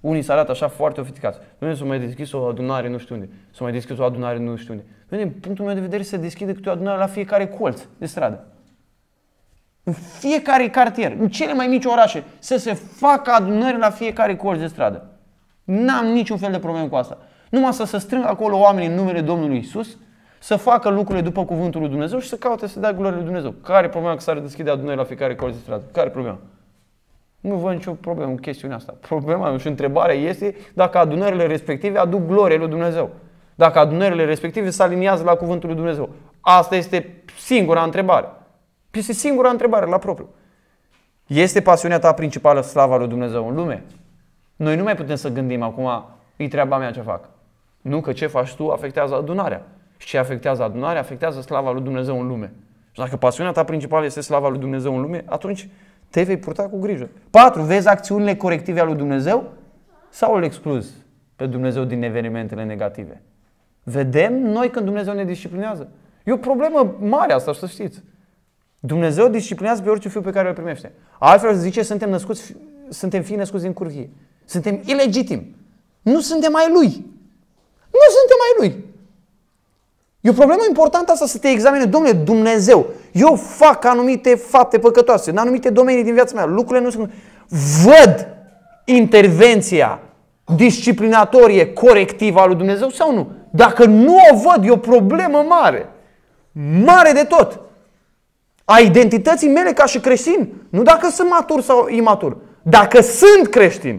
Unii se arată așa foarte ofițicați. Dom'le, s-a mai deschis o adunare nu știu unde. S-a mai deschis o adunare nu știu unde. Din punctul meu de vedere se deschide câte o adunare la fiecare colț de stradă. În fiecare cartier, în cele mai mici orașe, să se facă adunări la fiecare colț de stradă. N-am niciun fel de problemă cu asta. Numai să se strângă acolo oamenii în numele Domnului Iisus, să facă lucrurile după cuvântul lui Dumnezeu și să caute să dea glorie lui Dumnezeu. Care e problema că s-ar deschide adunări la fiecare colț de stradă? Care e problema? Nu văd nicio problemă în chestiunea asta. Problema și întrebarea este dacă adunările respective aduc glorie lui Dumnezeu. Dacă adunările respective se aliniază la cuvântul lui Dumnezeu. Asta este singura întrebare. Este singura întrebare la propriu. Este pasiunea ta principală slava lui Dumnezeu în lume? Noi nu mai putem să gândim acum, e treaba mea ce fac. Nu, că ce faci tu afectează adunarea. Și ce afectează adunarea, afectează slava lui Dumnezeu în lume. Și dacă pasiunea ta principală este slava lui Dumnezeu în lume, atunci te vei purta cu grijă. 4. Vezi acțiunile corective ale lui Dumnezeu sau îl excluzi pe Dumnezeu din evenimentele negative? Vedem noi când Dumnezeu ne disciplinează. E o problemă mare asta, să știți. Dumnezeu disciplinează pe orice fiu pe care îl primește. Altfel zice, suntem fii născuți din curvie. Suntem ilegitimi. Nu suntem ai Lui. Nu suntem ai Lui. E o problemă importantă asta să te examine. Dom'le, Dumnezeu, eu fac anumite fapte păcătoase în anumite domenii din viața mea. Lucrurile nu sunt... Văd intervenția disciplinatorie, corectivă a lui Dumnezeu sau nu? Dacă nu o văd, e o problemă mare. Mare de tot. A identității mele ca și creștin. Nu dacă sunt matur sau imatur. Dacă sunt creștin.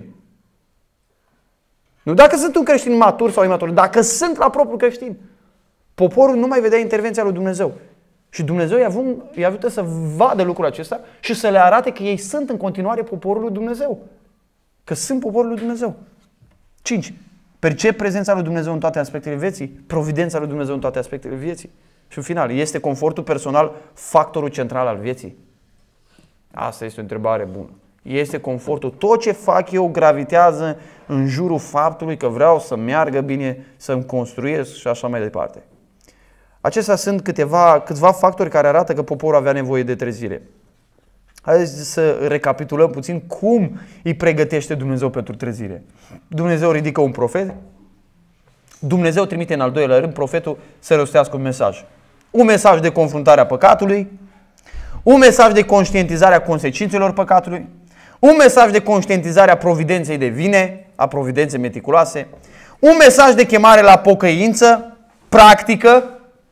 Nu dacă sunt un creștin matur sau imatur. Dacă sunt la propriu creștin. Poporul nu mai vedea intervenția lui Dumnezeu. Și Dumnezeu i-a ajutat să vadă lucrul acesta și să le arate că ei sunt în continuare poporul lui Dumnezeu. Că sunt poporul lui Dumnezeu. 5. Percep prezența lui Dumnezeu în toate aspectele vieții, providența lui Dumnezeu în toate aspectele vieții. Și în final, este confortul personal factorul central al vieții? Asta este o întrebare bună. Este confortul. Tot ce fac eu gravitează în jurul faptului că vreau să meargă bine, să-mi construiesc și așa mai departe. Acestea sunt câțiva factori care arată că poporul avea nevoie de trezire. Haideți să recapitulăm puțin cum îi pregătește Dumnezeu pentru trezire. Dumnezeu ridică un profet. Dumnezeu trimite în al doilea rând profetul să rostească un mesaj. Un mesaj de confruntare a păcatului, un mesaj de conștientizare a consecințelor păcatului, un mesaj de conștientizare a providenței de vine, a providenței meticuloase, un mesaj de chemare la pocăință practică,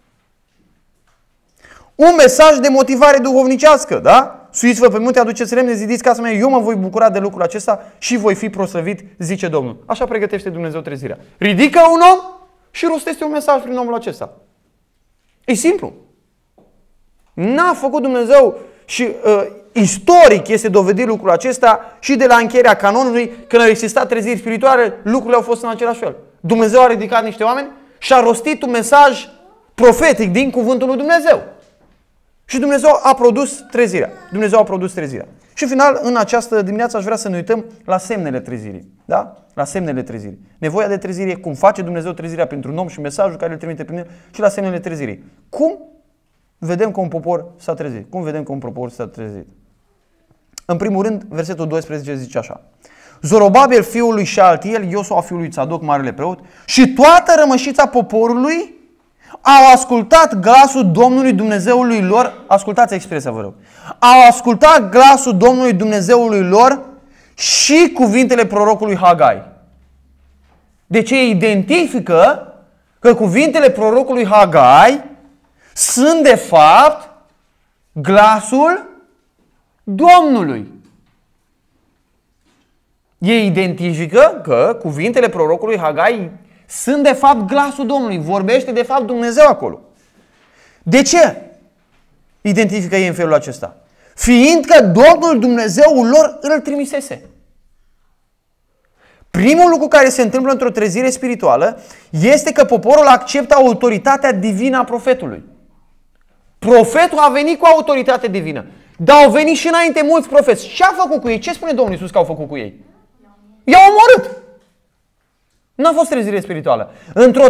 un mesaj de motivare duhovnicească, da? Suiți-vă pe munte, aduceți lemne, zidiți casa mea, eu mă voi bucura de lucrul acesta și voi fi proslăvit, zice Domnul. Așa pregătește Dumnezeu trezirea. Ridică un om și rostește un mesaj prin omul acesta. E simplu. N-a făcut Dumnezeu și istoric este dovedit lucrul acesta și de la încheierea canonului, când au existat treziri spirituale, lucrurile au fost în același fel. Dumnezeu a ridicat niște oameni și a rostit un mesaj profetic din cuvântul lui Dumnezeu. Și Dumnezeu a produs trezirea. Dumnezeu a produs trezirea. Și în final, în această dimineață aș vrea să ne uităm la semnele trezirii. Da? La semnele trezirii. Nevoia de trezire, cum face Dumnezeu trezirea pentru un om și mesajul care îl trimite prin el și la semnele trezirii. Cum vedem că un popor s-a trezit? Cum vedem că un popor s-a trezit? În primul rând, versetul 12 zice așa. Zorobabel fiul lui Shealtiel, Iosua fiul lui Tzadok, marele preot, și toată rămășița poporului au ascultat glasul Domnului Dumnezeului lor. Ascultați expresia, vă rog. Au ascultat glasul Domnului Dumnezeului lor și cuvintele prorocului Hagai. Deci ei identifică că cuvintele prorocului Hagai sunt de fapt glasul Domnului. Ei identifică că cuvintele prorocului Hagai sunt de fapt glasul Domnului. Vorbește de fapt Dumnezeu acolo. De ce identifică ei în felul acesta? Fiindcă Domnul Dumnezeul lor îl trimisese. Primul lucru care se întâmplă într-o trezire spirituală este că poporul acceptă autoritatea divină a profetului. Profetul a venit cu autoritate divină. Dar au venit și înainte mulți profeți. Ce a făcut cu ei? Ce spune Domnul Iisus că au făcut cu ei? I-au omorât. Nu a fost trezire spirituală. Într-o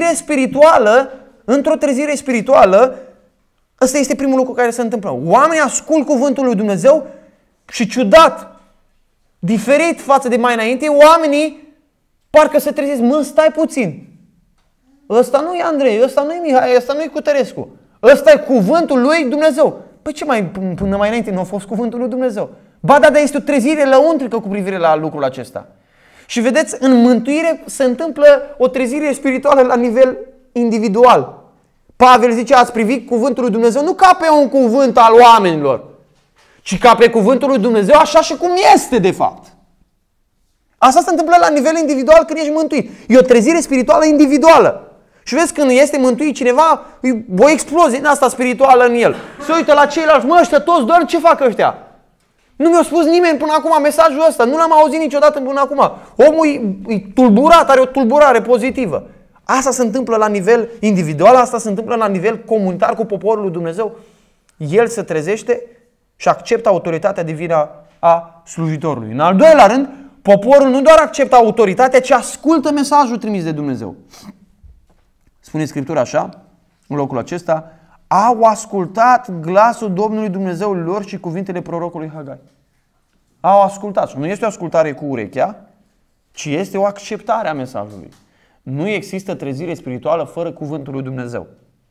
trezire spirituală, ăsta este primul lucru care se întâmplă. Oamenii ascult cuvântul lui Dumnezeu și ciudat, Diferit față de mai înainte, oamenii parcă se trezesc. Mă, stai puțin. Ăsta nu e Andrei, ăsta nu e Mihai, ăsta nu e Cutărescu. Ăsta e cuvântul lui Dumnezeu. Păi ce mai, până mai înainte nu a fost cuvântul lui Dumnezeu? Ba da, dar este o trezire lăuntrică cu privire la lucrul acesta. Și vedeți, în mântuire se întâmplă o trezire spirituală la nivel individual. Pavel zice, ați privit cuvântul lui Dumnezeu nu ca pe un cuvânt al oamenilor, ci ca pe cuvântul lui Dumnezeu așa și cum este de fapt. Asta se întâmplă la nivel individual când ești mântuit. E o trezire spirituală individuală. Și vezi, când este mântuit cineva, e o explozie din asta spirituală în el. Se uită la ceilalți, mă, ăștia toți doar ce fac ăștia? Nu mi-a spus nimeni până acum mesajul ăsta, nu l-am auzit niciodată până acum. Omul e tulburat, are o tulburare pozitivă. Asta se întâmplă la nivel individual, asta se întâmplă la nivel comunitar cu poporul lui Dumnezeu. El se trezește și acceptă autoritatea divină a slujitorului. În al doilea rând, poporul nu doar acceptă autoritatea, ci ascultă mesajul trimis de Dumnezeu. Spune Scriptura așa, în locul acesta, au ascultat glasul Domnului Dumnezeului lor și cuvintele prorocului Hagai. Au ascultat. Nu este o ascultare cu urechea, ci este o acceptare a mesajului. Nu există trezire spirituală fără cuvântul lui Dumnezeu.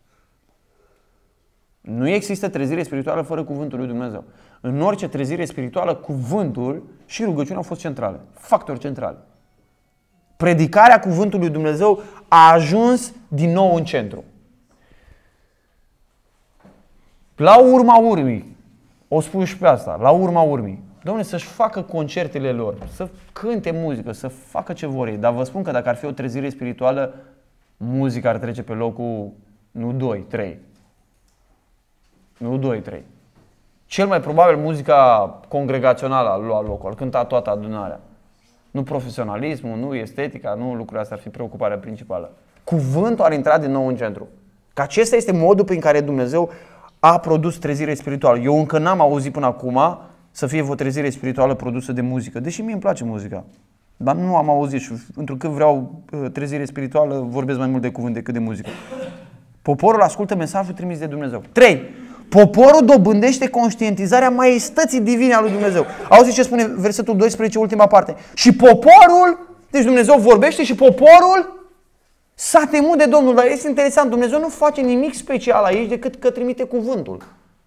Nu există trezire spirituală fără cuvântul lui Dumnezeu. În orice trezire spirituală, cuvântul și rugăciunea au fost centrale, factori centrali. Predicarea cuvântului lui Dumnezeu a ajuns din nou în centru. La urma urmii, o spun și pe asta, la urma urmii, Doamne, să-și facă concertele lor, să cânte muzică, să facă ce vor ei. Dar vă spun că dacă ar fi o trezire spirituală, muzica ar trece pe locul, nu 2, 3. Nu 2, 3. Cel mai probabil muzica congregațională ar lua locul, ar cânta toată adunarea. Nu profesionalismul, nu estetica, nu lucrurile astea ar fi preocuparea principală. Cuvântul ar intra din nou în centru. Că acesta este modul prin care Dumnezeu a produs trezire spirituală. Eu încă n-am auzit până acum să fie o trezire spirituală produsă de muzică. Deși mie îmi place muzica. Dar nu am auzit și întrucât vreau trezire spirituală, vorbesc mai mult de cuvânt decât de muzică. Poporul ascultă mesajul trimis de Dumnezeu. 3. Poporul dobândește conștientizarea maiestății divine a lui Dumnezeu. Auziți ce spune versetul 12, ultima parte. Și poporul, deci Dumnezeu vorbește și poporul s-a temut de Domnul. Dar este interesant, Dumnezeu nu face nimic special aici decât că trimite cuvântul.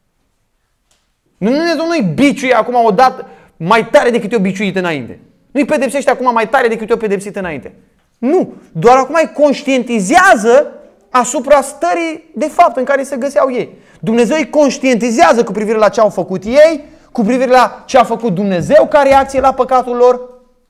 Dumnezeu nu-i biciuie acum odată mai tare decât i-o biciuit înainte. Nu-i pedepsește acum mai tare decât i-o pedepsit înainte. Nu, doar acum îi conștientizează asupra stării de fapt în care se găseau ei. Dumnezeu îi conștientizează cu privire la ce au făcut ei, cu privire la ce a făcut Dumnezeu ca reacție la păcatul lor.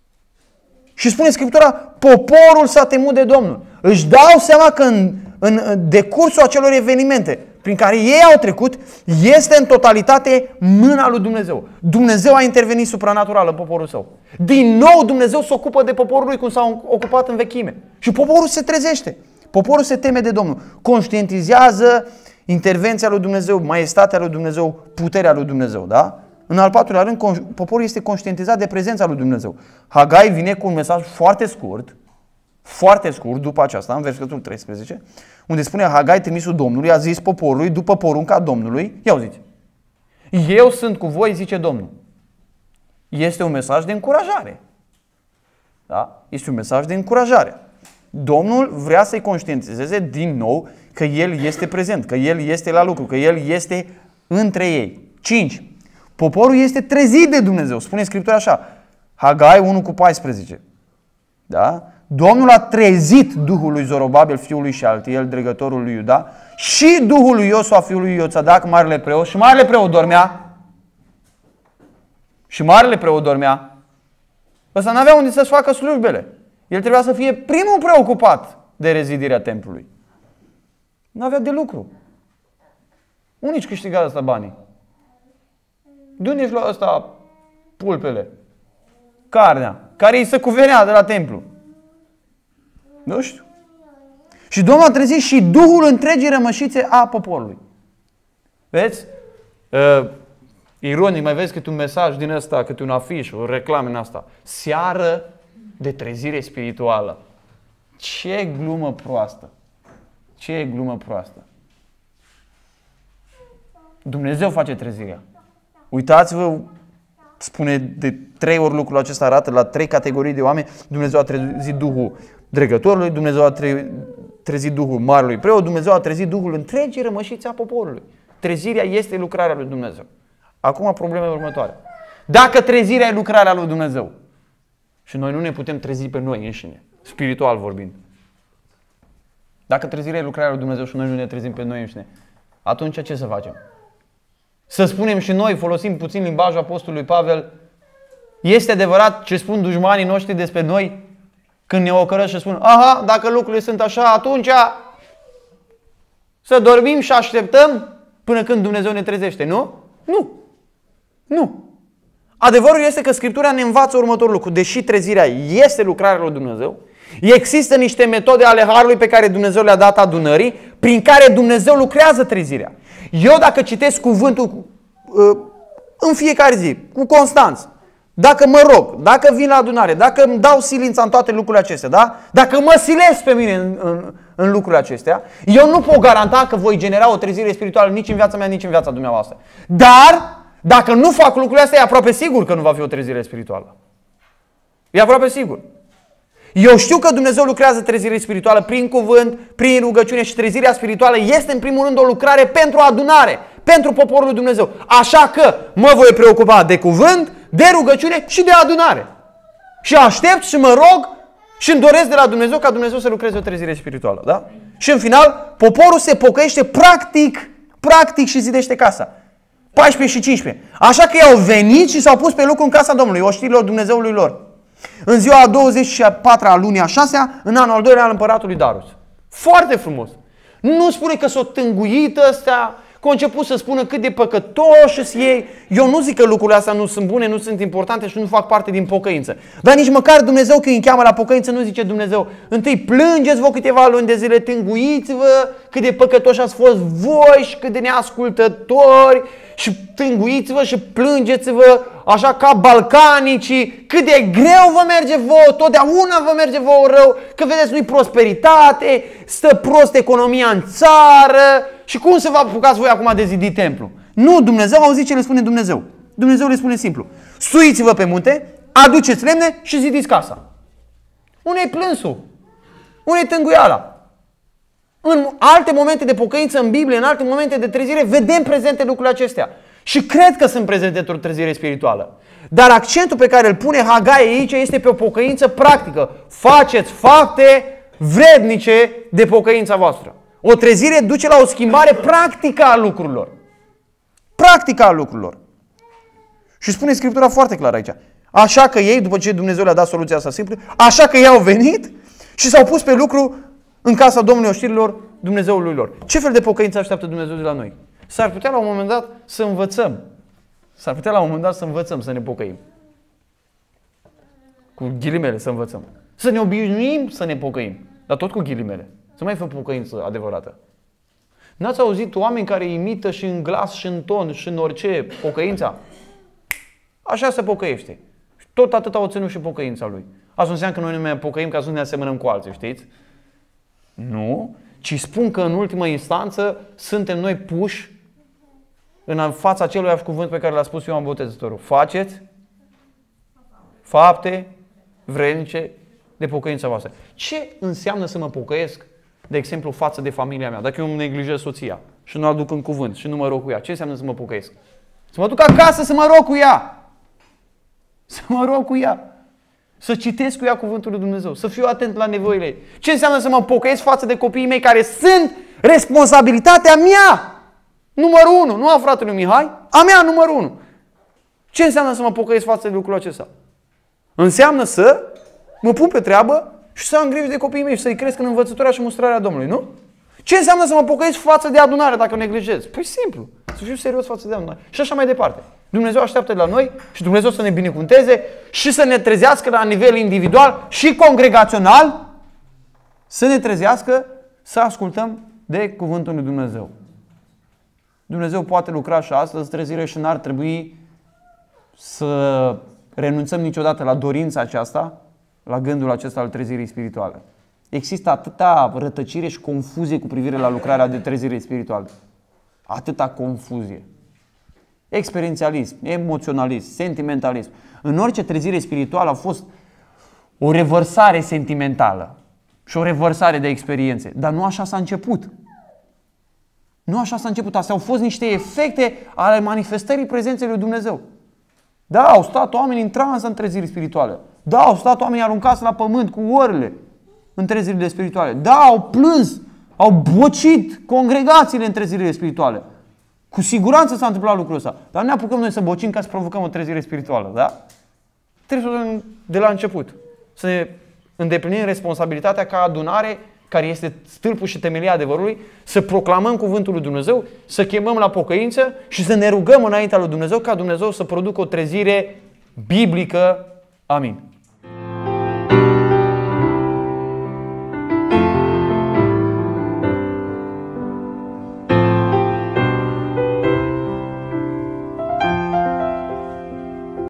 Și spune Scriptura, poporul s-a temut de Domnul. Își dau seama că în decursul acelor evenimente prin care ei au trecut, este în totalitate mâna lui Dumnezeu. Dumnezeu a intervenit supranatural în poporul său. Din nou Dumnezeu se ocupă de poporul lui cum s-a ocupat în vechime. Și poporul se trezește. Poporul se teme de Domnul. Conștientizează intervenția lui Dumnezeu, maestatea lui Dumnezeu, puterea lui Dumnezeu. Da? În al patrulea rând, poporul este conștientizat de prezența lui Dumnezeu. Hagai vine cu un mesaj foarte scurt după aceasta, în versetul 13, unde spune Hagai, trimisul Domnului, a zis poporului după porunca Domnului, ia auziți, eu sunt cu voi, zice Domnul. Este un mesaj de încurajare. Da? Este un mesaj de încurajare. Domnul vrea să-i conștientizeze din nou că El este prezent, că El este la lucru, că El este între ei. 5. Poporul este trezit de Dumnezeu. Spune Scriptura așa, Hagai 1:14. Da? Domnul a trezit Duhul lui Zorobabel, fiul lui Șaltiel, dregătorul lui Iuda, și Duhul lui Iosua, fiul lui Ioțadac, marele preot. Și marele preot dormea. Și marele preot dormea. Ăsta n-avea unde să-și facă slujbele. El trebuia să fie primul preocupat de rezidirea templului. N-avea de lucru. Unde își câștiga ăsta banii? De unde își lua ăsta pulpele? Carnea, care îi se cuvenea de la templu? Nu știu. Și Domnul a trezit și Duhul întregii rămășițe a poporului. Vezi? Ironic, mai vezi câte un mesaj din ăsta, câte un afiș, o reclamă în asta. Seară de trezire spirituală. Ce glumă proastă! Ce glumă proastă! Dumnezeu face trezirea. Uitați-vă spune de 3 ori lucrul acesta, arată la 3 categorii de oameni. Dumnezeu a trezit Duhul dregătorului, Dumnezeu a trezit Duhul marelui preot, Dumnezeu a trezit Duhul întregii rămășițe a poporului. Trezirea este lucrarea lui Dumnezeu. Acum problema următoare. Dacă trezirea e lucrarea lui Dumnezeu și noi nu ne putem trezi pe noi înșine, spiritual vorbind. Dacă trezirea e lucrarea lui Dumnezeu și noi nu ne trezim pe noi înșine, atunci ce să facem? Să spunem și noi, folosim puțin limbajul apostolului Pavel, este adevărat ce spun dușmanii noștri despre noi când ne ocărăsc și spun, aha, dacă lucrurile sunt așa, atunci să dormim și așteptăm până când Dumnezeu ne trezește, nu? Nu. Nu. Adevărul este că Scriptura ne învață următorul lucru. Deși trezirea este lucrarea lui Dumnezeu, există niște metode ale Harului pe care Dumnezeu le-a dat adunării, prin care Dumnezeu lucrează trezirea. Eu dacă citesc cuvântul în fiecare zi, cu constanță, dacă mă rog, dacă vin la adunare, dacă îmi dau silința în toate lucrurile acestea, da? Dacă mă silesc pe mine în lucrurile acestea, eu nu pot garanta că voi genera o trezire spirituală nici în viața mea, nici în viața dumneavoastră. Dar dacă nu fac lucrurile astea, e aproape sigur că nu va fi o trezire spirituală. E aproape sigur. Eu știu că Dumnezeu lucrează trezire spirituală prin cuvânt, prin rugăciune și trezirea spirituală este în primul rând o lucrare pentru adunare, pentru poporul lui Dumnezeu. Așa că mă voi preocupa de cuvânt, de rugăciune și de adunare. Și aștept și mă rog și îmi doresc de la Dumnezeu ca Dumnezeu să lucreze o trezire spirituală. Da? Și în final, poporul se pocăiește practic și zidește casa. 14 și 15. Așa că ei au venit și s-au pus pe lucru în casa Domnului, oștirilor Dumnezeului lor. În ziua a 24-a lunii a 6-a, în anul al 2-lea al împăratului Darus. Foarte frumos. Nu spune că s-o tânguit ăstea, că au început să spună cât de păcătoși sunt ei. Eu nu zic că lucrurile astea nu sunt bune, nu sunt importante și nu fac parte din pocăință. Dar nici măcar Dumnezeu când îi încheamă la pocăință nu zice Dumnezeu, întâi plângeți vă câteva luni de zile, tânguiți-vă cât de păcătoși ați fost voi și cât de neascultători și tânguiți-vă și plângeți-vă așa ca balcanicii, cât de greu vă merge vouă, totdeauna vă merge vouă rău, că vedeți nu-i prosperitate, stă prost economia în țară și cum să vă apucați voi acum de zidit templu? Nu, Dumnezeu, auziți ce le spune Dumnezeu. Dumnezeu le spune simplu. Suiți-vă pe munte, aduceți lemne și zidiți casa. Unde-i plânsul? Unde-i tânguiala? În alte momente de pocăință în Biblie, în alte momente de trezire, vedem prezente lucrurile acestea. Și cred că sunt prezente într-o trezire spirituală. Dar accentul pe care îl pune Hagai aici este pe o pocăință practică. Faceți fapte vrednice de pocăința voastră. O trezire duce la o schimbare practică a lucrurilor. Practică a lucrurilor. Și spune Scriptura foarte clar aici. Așa că ei, după ce Dumnezeu le-a dat soluția asta simplă, așa că ei au venit și s-au pus pe lucru în casa Domnului oștirilor Dumnezeului lor. Ce fel de pocăință așteaptă Dumnezeu de la noi? S-ar putea la un moment dat să învățăm. S-ar putea la un moment dat să învățăm să ne pocăim. Cu ghilimele să învățăm. Să ne obișnuim să ne pocăim. Dar tot cu ghilimele. Să mai fim pocăință adevărată. N-ați auzit oameni care imită și în glas și în ton și în orice pocăința? Așa se pocăiește. Și tot atâta o ținut și pocăința lui. Asta înseamnă că noi nu ne pocăim ca să nu ne asemănăm cu alții, știți? Nu, ci spun că în ultimă instanță suntem noi puși în fața aceluiași cuvânt pe care l-a spus Ioan Botezătorul. Faceți fapte vrednice de pocăința voastră. Ce înseamnă să mă pocăiesc, de exemplu, față de familia mea? Dacă eu îmi neglijez soția și nu o aduc în cuvânt și nu mă rog cu ea, ce înseamnă să mă pocăiesc? Să mă duc acasă să mă rog cu ea. Să mă rog cu ea. Să citesc cu ea cuvântul lui Dumnezeu. Să fiu atent la nevoile ei. Ce înseamnă să mă pocăiesc față de copiii mei care sunt responsabilitatea mea? Numărul 1, nu a fratelui Mihai, a mea numărul 1. Ce înseamnă să mă pocăiesc față de lucrul acesta? Înseamnă să mă pun pe treabă și să am grijă de copiii mei și să-i cresc în învățătura și mustrarea Domnului, nu? Ce înseamnă să mă pocăiesc față de adunare dacă o neglijez? Păi simplu, să fiu serios față de adunare. Și așa mai departe. Dumnezeu așteaptă de la noi și Dumnezeu să ne binecuvânteze și să ne trezească la nivel individual și congregațional, să ne trezească să ascultăm de cuvântul lui Dumnezeu. Dumnezeu poate lucra și astăzi trezire și n-ar trebui să renunțăm niciodată la dorința aceasta, la gândul acesta al trezirii spirituale. Există atâta rătăcire și confuzie cu privire la lucrarea de trezire spirituală. Atâta confuzie. Experiențialism, emoționalism, sentimentalism. În orice trezire spirituală a fost o revărsare sentimentală și o revărsare de experiențe. Dar nu așa s-a început. Nu așa s-a început. Astea au fost niște efecte ale manifestării prezenței lui Dumnezeu. Da, au stat oameni în trans în trezirii spirituale. Da, au stat oameni aruncați la pământ cu orele în trezirile spirituale. Da, au plâns, au bocit congregațiile în trezirile spirituale. Cu siguranță s-a întâmplat lucrul ăsta. Dar ne apucăm noi să bocim ca să provocăm o trezire spirituală, da? Trebuie să o luăm de la început. Să ne îndeplinim responsabilitatea ca adunare, care este stâlpul și temelia adevărului, să proclamăm cuvântul lui Dumnezeu, să chemăm la pocăință și să ne rugăm înaintea lui Dumnezeu ca Dumnezeu să producă o trezire biblică. Amin.